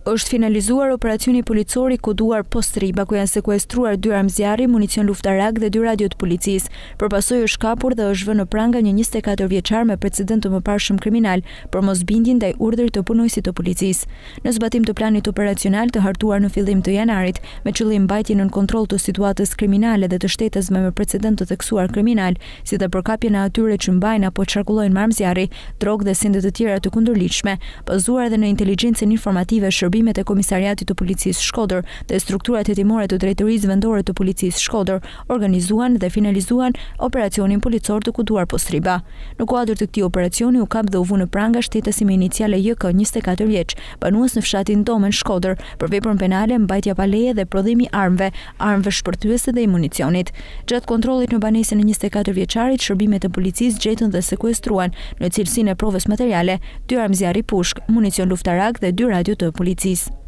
Është finalizuar operacioni policor i koduar Postriba, ku janë sekuestruar 2 armë zjarri, municion luftarak dhe 2 radio të policisë. Përpasoj është kapur dhe është vënë në pranga një 24 vjeçar me precedent të mëparshëm kriminal për mosbindjen ndaj urdhrit të punojësit të policisë. Në zbatim të planit operacional të hartuar në fillim të janarit, me qëllim mbajtjen nën kontroll të situatës kriminale dhe të shtetësve me precedent të theksuar kriminal, si dhe përkapjen e atyre që mbajnë apo çarkullojnë me armë zjarri, drogë dhe sende të tjera të kundërligjshme, bazuar edhe në inteligjencën informative shërbimet e Komisariatit të Policisë Shkodër dhe strukturat hetimore të Drejtorisë Vendore të Policisë Shkodër organizuan dhe finalizuan operacionin policor të koduar Postriba. Në kuadër të këtij operacioni u kap dhe u vu në pranga shtetësi me iniciale JK 24 vjeç, banues në fshatin Domen Shkodër për veprën penale mbajtja pa leje dhe prodhimi armëve shpërthyese dhe i municionit. Gjatë kontrollit në banesën e 24 vjeçarit, shërbimet e policisë gjetën dhe sekuestruan në cilësinë e provës materiale 2 armë zjarri pushk, municion luftarak dhe 2 radio të policisë.